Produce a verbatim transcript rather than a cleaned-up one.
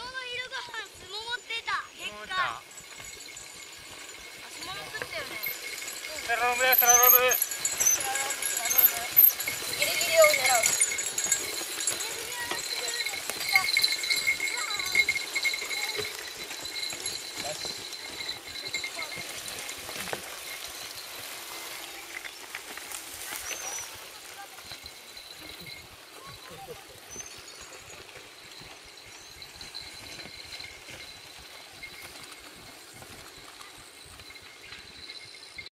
昼ご飯すももってた。でっかい。あ、すもも食ったよね。 セラロムです、セラロム。